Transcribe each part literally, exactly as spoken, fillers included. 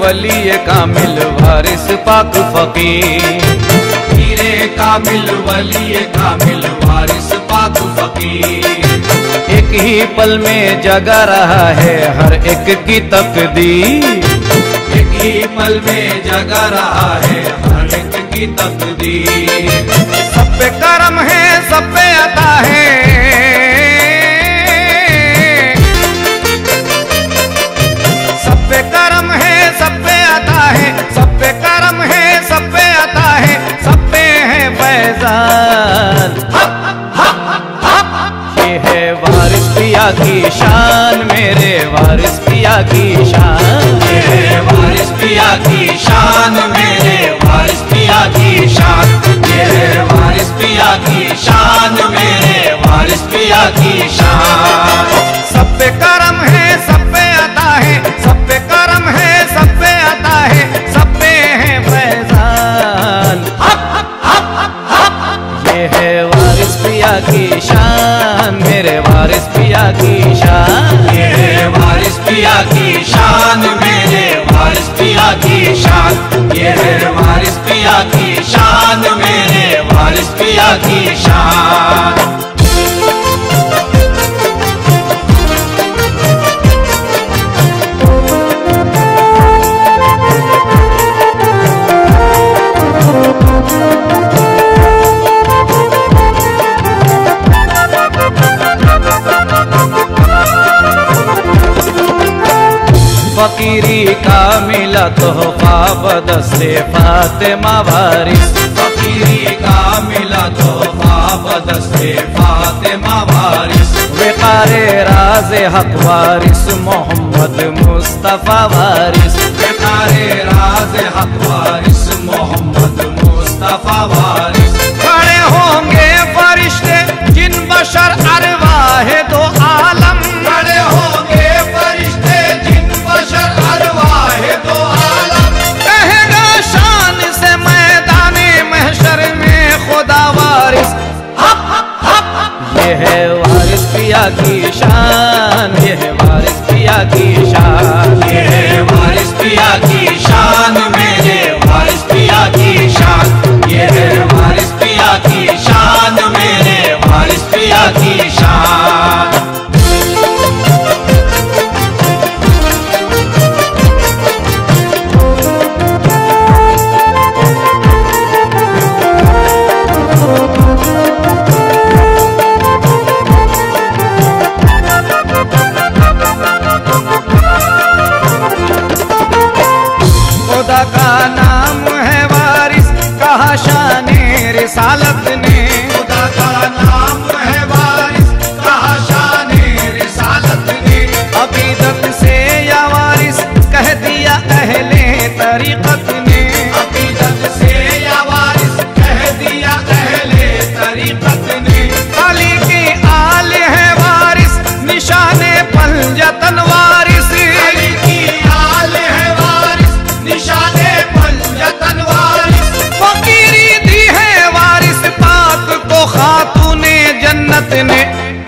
वली कामिल वारिस पाक फकीर। हीरे कामिल वली कामिल वारिस पाक फकीर। एक ही पल में जगा रहा है हर एक की तकदीर। एक ही पल में जगा रहा है हर एक की तकदीर। सब पे करम है सब पे अता है, सब पे करम है सब पे अता है, सब पे करम है सब पे अता है, सब पे है फैजान। ये है वारिस पिया की शान, मेरे वारिस पिया की शान। ये है वारिस पिया की शान, मेरे वारिस पिया की शान। ये है वारिस पिया की शान, मेरे वारिस पिया की शान। सब पे करम है सब पे अता है, सब पे करम है सब पे अता है, सब पे है फैजान। ये है वारिस पिया की शान, मेरे वारिस पिया की शान। ये है वारिस पिया की शान, मेरे वारिस पिया की शान। ये है वारिस पिया की शान, मेरे वारिस पिया की शान। फकीरी का मिला तोहफा बदस्ते फातिमा वारिस। फकीरी का मिला तोहफा बदस्ते फातिमा वारिस। वेकारे राज हक वारिस मोहम्मद मुस्तफा वारिस। वेकारे राज हक वारिस मोहम्मद मुस्तफा वारिस। खड़े होंगे फरिश्ते जिन बशर अरवाह दो आलम। खड़े होंगे फरिश्ते जिन बशर अरवाह दो आलम। कहेगा शान से मैदाने महशर में खुदा वारिस। ये है वारिस पिया की शान, ये है वारिस पिया की शान। ये है वारिस पिया की शान, मेरे वारिस पिया की शान। ये है वारिस पिया की शान, मेरे वारिस पिया की शान। खुदा का नाम है वारिस, कहा शाने रिसालत ने। खुदा का नाम है वारिस, कहा शाने रिसालत ने। अकीदत से या वारिस कह दिया अहले तरीकत ने। अकीदत से या वारिस कह दिया अहले तरीकत ने। अली की आल है वारिस, निशाने पंजतन वारिस। अली की आल है वारिस, निशाने पंजतन वारिस। फकीरी दी है वारिस पाक को खातूने जन्नत ने।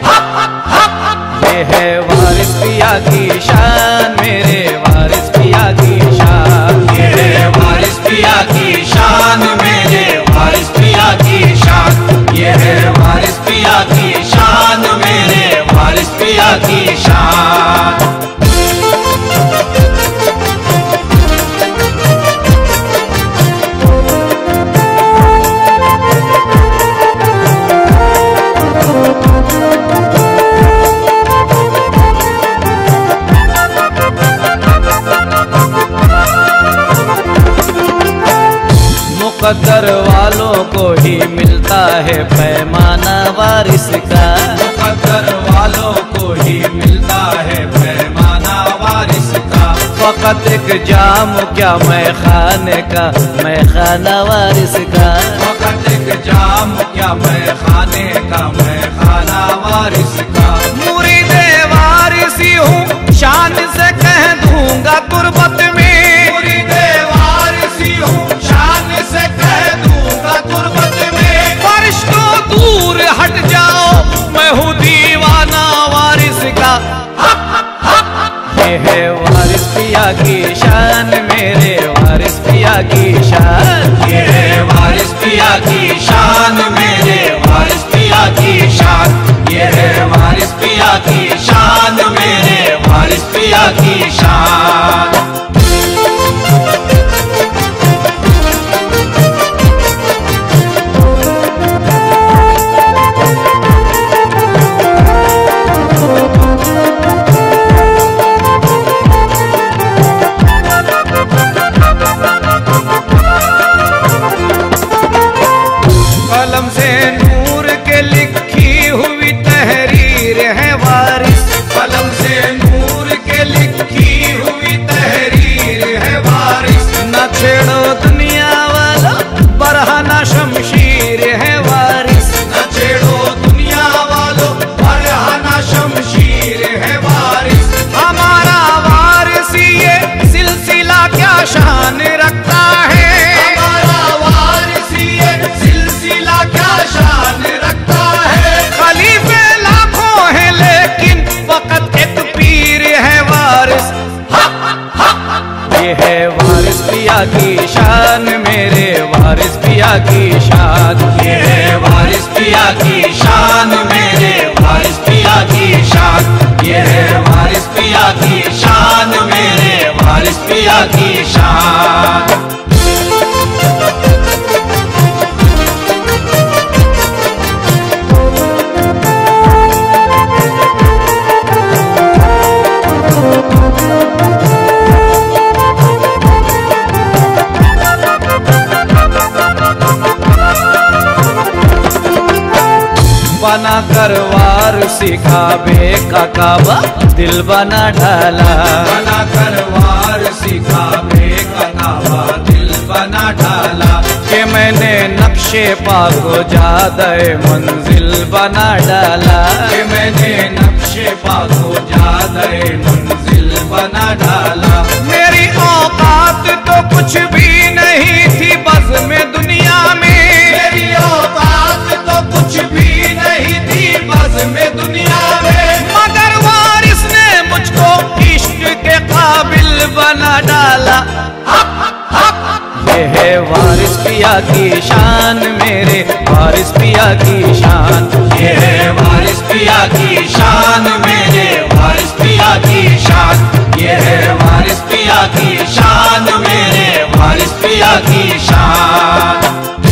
ये है वारिस पिया की शान, मेरे वारिस पिया की शान। ये है वारिस पिया की शान, मेरे वारिस पिया की शान। ये है वारिस पिया की शान, मेरे वारिस पिया की शान। मुकद्दर वालों को ही मिलता है पैमाना वारिस का। मुकद्दर वालों को ही मिलता है पैमाना वारिस का। फकत एक जाम क्या मैं खाने का, मैं खाना वारिस का। फकत एक जाम क्या मैं खाने का, मैं खाना वारिस का। मुरीदे वारिसी हूँ शान से कह दूंगा तुरबत में। मुरीदे वारिसी हूँ शान से कह दूंगा तुरबत में। फरिश्तों दूर हट जाओ मैं हूँ दीवाना वारिस का। ये है वारिस पिया की शान, मेरे वारिस पिया की शान। ये है वारिस पिया की शान, मेरे वारिस पिया की शान। ये है वारिस पिया की शान, मेरे वारिस पिया की शान। कलम से नूर के लिखी हुई तहरीर है वारिस, कलम से नूर के लिखी हुई तहरीर है वारिस। न छेड़ो दुनिया वाला बरहाना शमशीर है वारिस, न छेड़ो दुनिया वालों बरहाना शमशीर है वारिस। हमारा वारिस ये सिलसिला क्या शान रखता है, हमारा वारिस ये सिलसिला क्या शान रखता है। खलीफे लाखों हैं लेकिन फकत एक पीर है वारिस। ये है वारिस पिया की शान, मेरे वारिस पिया की शान। ये है वारिस पिया की शान, मेरे वारिस पिया की शान। ये है वारिस पिया की शान, मेरे वारिस पिया की शान। बना कर वारसी काबे का काबा दिल बना डाला, बना कर वारसी काबे का काबा दिल बना डाला। कि मैंने नक्शे पाको जादे मंजिल बना डाला, कि मैंने नक्शे पाको जादे मंजिल बना डाला। मेरी औकात तो कुछ भी नहीं थी बस में दुनिया में, मेरी औकात तो कुछ भी नहीं थी बस में दुनिया में। मगर वारिस ने मुझको इश्क के काबिल बना डाला। ये है वारिस पिया की शान, मेरे वारिस पिया की शान। ये है वारिस पिया की शान, मेरे वारिस पिया की शान। ये है वारिस पिया की शान, मेरे वारिस पिया की शान।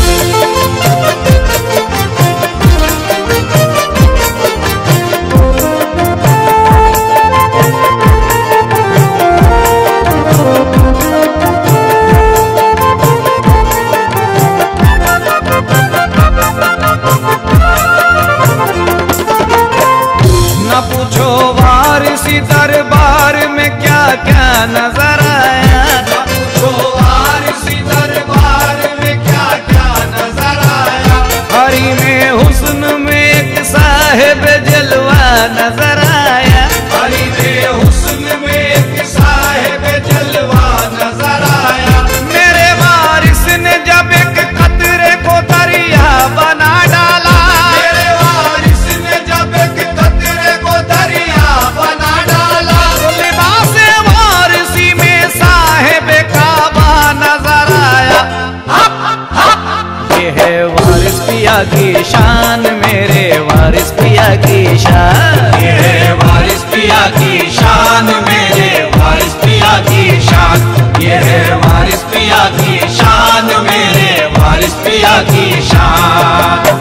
न पूछो वारिसी दरबार में क्या क्या नजर आया, पूछो वारिसी दरबार में क्या क्या नजर आया। हरी में हुस्न में एक साहिब जलवा नजर आया, हरी में हुस्न में एक साहिब जलवा नजर आया। मेरे वारिस ने जब एक कतरे को दरिया बना डाला, मेरे वारिस ने जब एक कतरे को दरिया बना डाला। लिबास वारिसी में साहिब काबा नजर आया। ये है वारिस पिया की शान, मेरे वारिस पिया की शान। ये है वारिस पिया की शान, मेरे वारिस पिया की शान। ये है वारिस पिया की शान, मेरे वारिस पिया की शान।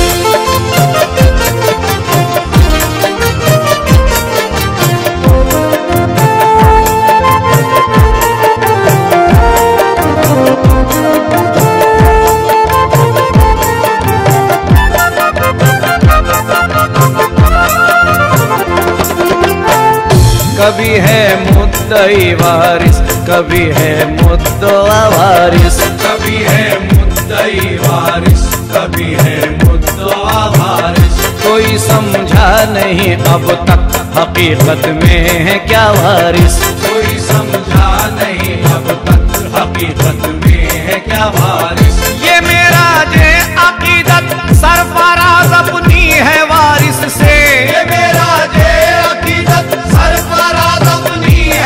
कभी है मुद्दई वारिस, कभी है मुद्दवा वारिस, कभी है मुद्दई वारिस, कभी है मुद्दवा वारिस। कोई समझा नहीं अब तक हकीकत में है क्या वारिस, कोई समझा नहीं अब तक हकीकत में है क्या वारिस। ये मेरा जे अकीदत सरफराज अपनी है वारिस से, ये मेरा जे अकीदत सरफराज अपनी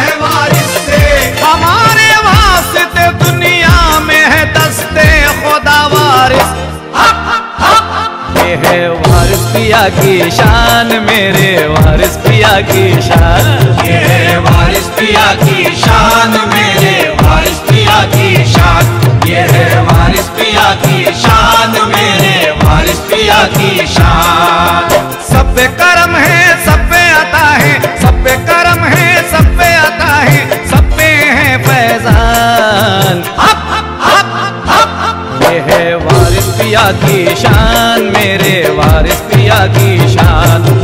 पिया की शान, मेरे वारिस पिया की शान। ये है वारिस पिया की शान, मेरे वारिस पिया की शान। ये है वारिस पिया की शान, मेरे वारिस पिया की शान। सब पे करम है, सब पे आता है, सब पे करम है, सब पे आता है, सब पे है फैजान। हप हप हप। ये है वारिस पिया की शान, मेरे वारिस पिया की शान।